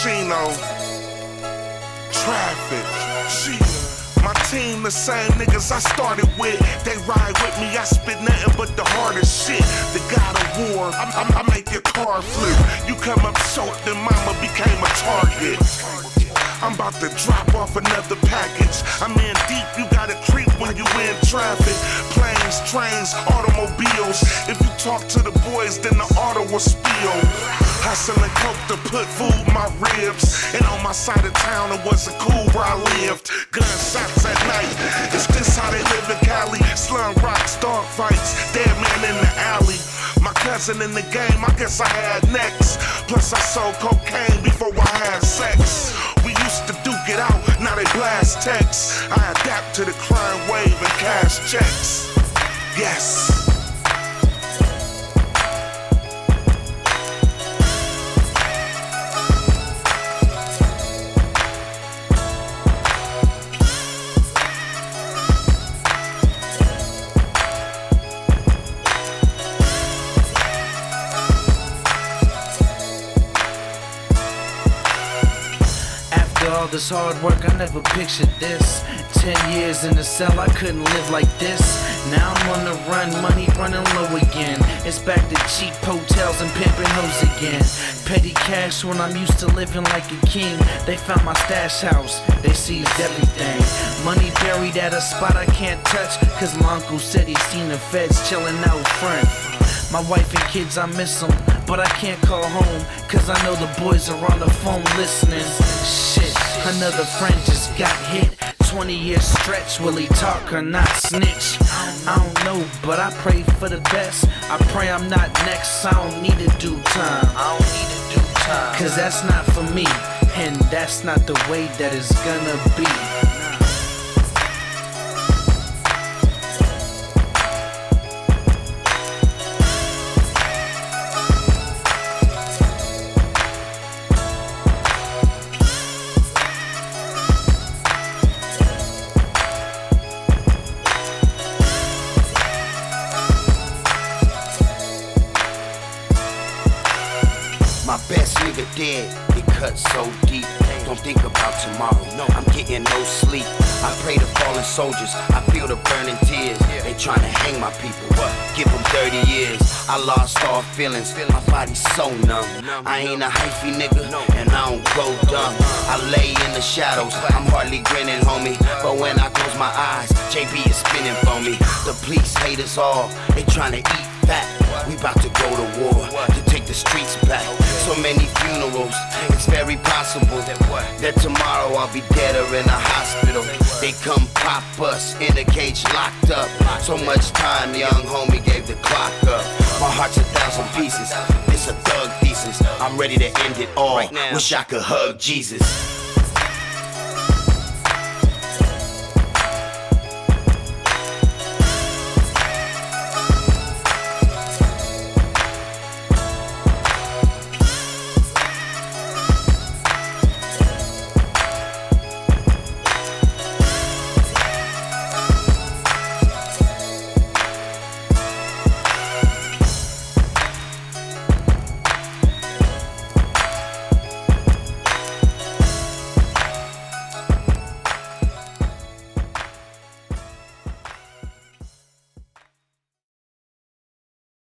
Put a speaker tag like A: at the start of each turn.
A: Chino, Traffic, my team the same niggas I started with. They ride with me, I spit nothing but the hardest shit. The God of war, I make your car flip. You come up short, then mama became a target. I'm about to drop off another package. I'm in deep, you gotta creep when you in traffic. Planes, trains, automobiles. If you talk to the boys, then the auto will spill. Hustling coke to put food in my ribs. And on my side of town, it wasn't cool where I lived. Gunshots at night, is this how they live in Cali? Slum rocks, dog fights, dead man in the alley. My cousin in the game, I guess I had next. Plus I sold cocaine before I had sex. We used to duke it out, now they blast texts. I adapt to the crime wave and cash checks. Yes.
B: All this hard work, I never pictured this. 10 years in the cell, I couldn't live like this. Now I'm on the run, money running low again. It's back to cheap hotels and pimping hoes again. Petty cash when I'm used to living like a king. They found my stash house, they seized everything. Money buried at a spot I can't touch, cause my uncle said he seen the feds chilling out front. My wife and kids, I miss them, but I can't call home, cause I know the boys are on the phone listening. Shit, another friend just got hit. 20-year stretch, will he talk or not snitch? I don't know, but I pray for the best. I pray I'm not next, I don't need to do time. Cause that's not for me, and that's not the way that it's gonna be.
C: My best nigga dead, it cut so deep. Don't think about tomorrow, no, I'm getting no sleep. I pray to fallen soldiers, I feel the burning tears. They trying to hang my people, give them 30 years. I lost all feelings, my body's so numb. I ain't a hyphy nigga, and I don't go dumb. I lay in the shadows, I'm hardly grinning, homie. But when I close my eyes, JB is spinning for me. The police hate us all, they trying to eat fat. We about to go to war, to take the streets back. So many funerals, it's very possible that tomorrow I'll be dead or in a hospital. They come pop us in a cage locked up. So much time, young homie gave the clock up. My heart's 1,000 pieces, it's a thug thesis. I'm ready to end it all, wish I could hug Jesus.